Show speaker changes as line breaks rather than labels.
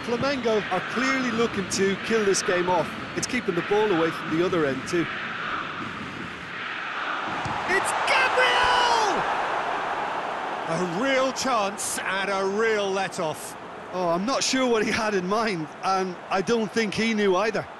Flamengo are clearly looking to kill this game off. It's keeping the ball away from the other end too.
It's Gabriel! A real chance and a real let-off.
Oh, I'm not sure what he had in mind, and I don't think he knew either.